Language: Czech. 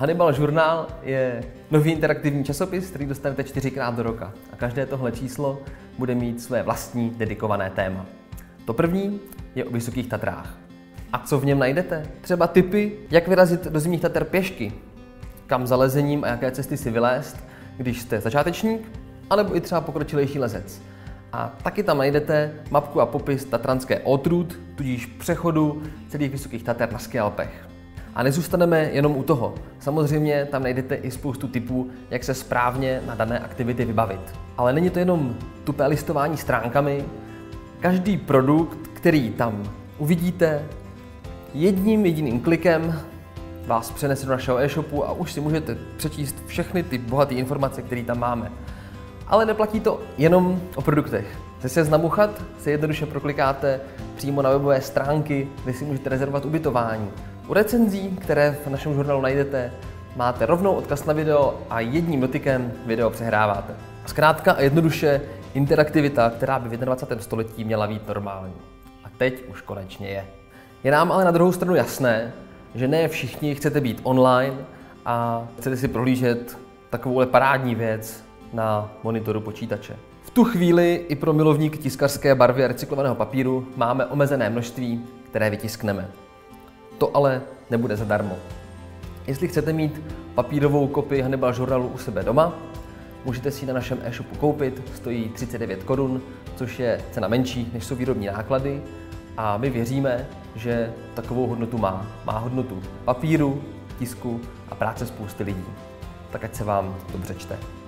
Hannibal žurnál je nový interaktivní časopis, který dostanete 4krát do roka. A každé tohle číslo bude mít své vlastní dedikované téma. To první je o Vysokých Tatrách. A co v něm najdete? Třeba tipy, jak vyrazit do Zimních Tater pěšky, kam za lezením a jaké cesty si vylézt, když jste začátečník, anebo i třeba pokročilejší lezec. A taky tam najdete mapku a popis tatranské odrůd, tudíž přechodu celých Vysokých Tater na skialpech. A nezůstaneme jenom u toho. Samozřejmě tam najdete i spoustu tipů, jak se správně na dané aktivity vybavit. Ale není to jenom tupé listování stránkami. Každý produkt, který tam uvidíte, jedním jediným klikem vás přenese do našeho e-shopu a už si můžete přečíst všechny ty bohaté informace, které tam máme. Ale neplatí to jenom o produktech. Ze Seznamu chat se jednoduše proklikáte přímo na webové stránky, kde si můžete rezervovat ubytování. U recenzí, které v našem žurnálu najdete, máte rovnou odkaz na video a jedním dotykem video přehráváte. Zkrátka a jednoduše interaktivita, která by v 21. století měla být normální. A teď už konečně je. Je nám ale na druhou stranu jasné, že ne všichni chcete být online a chcete si prohlížet takovouhle parádní věc na monitoru počítače. V tu chvíli i pro milovníky tiskařské barvy a recyklovaného papíru máme omezené množství, které vytiskneme. To ale nebude zadarmo. Jestli chcete mít papírovou kopii Hannibal žurnálu u sebe doma, můžete si ji na našem e-shopu koupit, stojí 39 korun, což je cena menší, než jsou výrobní náklady a my věříme, že takovou hodnotu má. Má hodnotu papíru, tisku a práce spousty lidí. Tak ať se vám dobře čte.